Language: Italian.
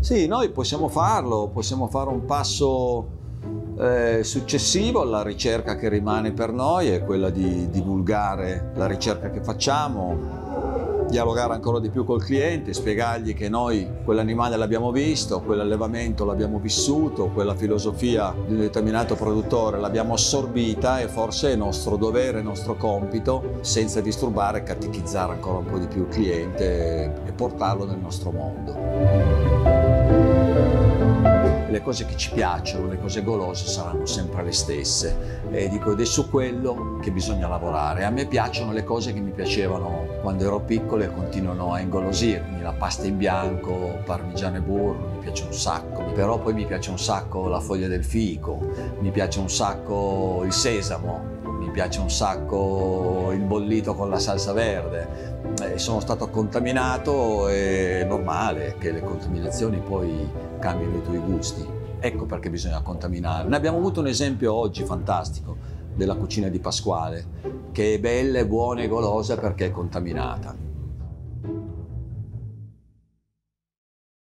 Sì, noi possiamo farlo, possiamo fare un passo successivo. Alla ricerca che rimane per noi è quella di divulgare la ricerca che facciamo, dialogare ancora di più col cliente, spiegargli che noi quell'animale l'abbiamo visto, quell'allevamento l'abbiamo vissuto, quella filosofia di un determinato produttore l'abbiamo assorbita e forse è nostro dovere, nostro compito, senza disturbare, catechizzare ancora un po' di più il cliente e portarlo nel nostro mondo. Le cose che ci piacciono, le cose golose saranno sempre le stesse e dico, ed è su quello che bisogna lavorare. A me piacciono le cose che mi piacevano quando ero piccolo e continuano a ingolosirmi: la pasta in bianco, parmigiano e burro, mi piace un sacco, però poi mi piace un sacco la foglia del fico, mi piace un sacco il sesamo, mi piace un sacco il bollito con la salsa verde. Sono stato contaminato, è normale che le contaminazioni poi cambino i tuoi gusti. Ecco perché bisogna contaminare. Ne abbiamo avuto un esempio oggi fantastico della cucina di Pasquale, che è bella, è buona e golosa perché è contaminata.